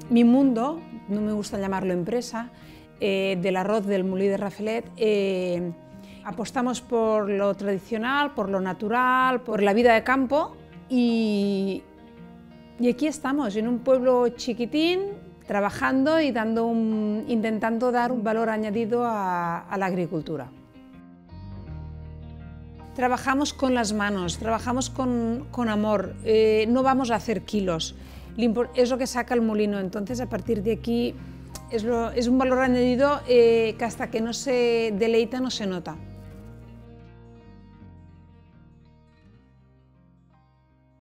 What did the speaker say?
Mi mundo, no me gusta llamarlo empresa, del arroz del Molí de Rafelet, apostamos por lo tradicional, por lo natural, por la vida de campo y aquí estamos, en un pueblo chiquitín, trabajando y intentando dar un valor añadido a la agricultura. Trabajamos con las manos, trabajamos con amor, no vamos a hacer kilos, es lo que saca el molino, entonces a partir de aquí es un valor añadido que hasta que no se deleita no se nota.